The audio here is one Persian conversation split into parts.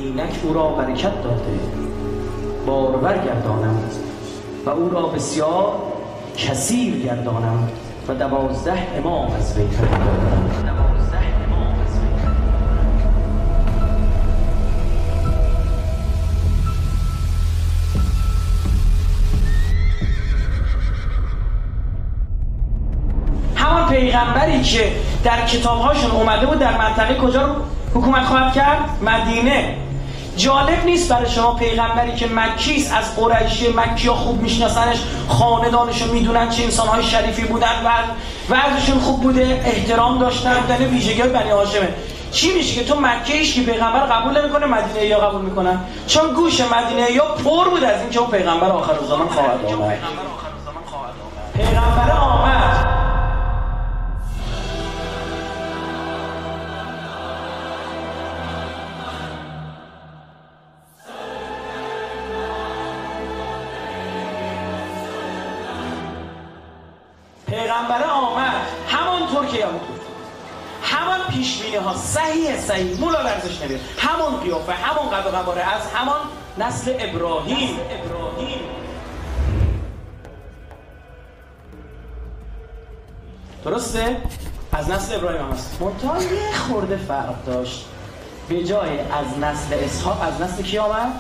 اینک او را برکت داده بارور گردانم و او را بسیار کثیر گردانم و 12 امام از وی پدید آورم. همان پیغمبری که در کتابهاشون اومده بود در منطقه کجا رو حکومت خواهد کرد؟ مدینه. جالب نیست برای شما پیغمبری که مکیست، از قریشی مکی ها خوب میشناسنش، خاندانشو میدونن چه انسانهای شریفی بودن و وضعشون خوب بوده، احترام داشتن، بودن ویژگی بنی هاشمه. چی میشه که تو مکیش که پیغمبر قبول نمیکنه، مدینه یا قبول میکنن؟ چون گوش مدینه یا پر بود از این که اون پیغمبر آخرالزمان خواهد آمد. پیغمبر آمد. پیغمبر آمد همانطور که یاد بود، همان پیشبینی ها صحیح مولا لرزش نمید، همان قیافه، همان قد و قواره، از همان نسل ابراهیم. درسته؟ از نسل ابراهیم هم هست، منتها یه خورده فرق داشت. به جای از نسل اسحاق از نسل کی آمد؟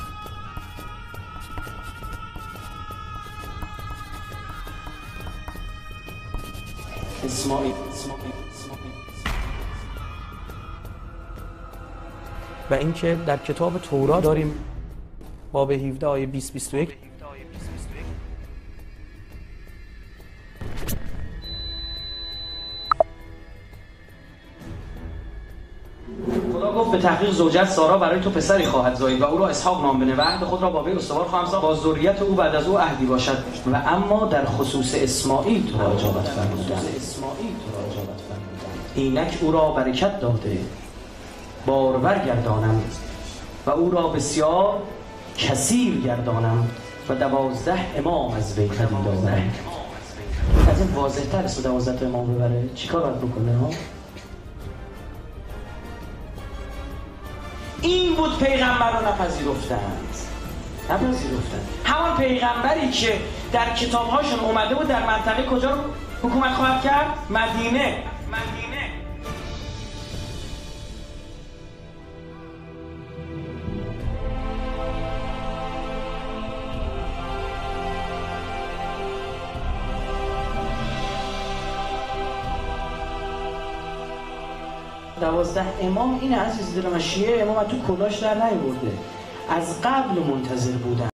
اسماعیل. و اینکه در کتاب تورات داریم باب 17 آیه 20-21 خدا گفت به تحقیق زوجت سارا برای تو پسری خواهد زایید و او را اسحاق نام بنه و عهد خود را با وی استوار خواهم ساخت با ذریت او بعد از او عهدی باشد و اما در خصوص اسماعیل تو را اجابت فرمودند. اینک او را برکت داده بارور گردانم و او را بسیار کثیر گردانم و 12 امام از وی پدید آورم. از این واضح تر است 12 امام ببره چیکار باید بکنه ها؟ این بود پیغمبر رو نپذیرفتند. همان پیغمبری که در کتابهاشون اومده بود در منطقه کجا رو حکومت خواهد کرد؟ مدینه. دوازده امام این عزیز دل من، شیعه امام تو کلاش در نیورده، از قبل منتظر بودن.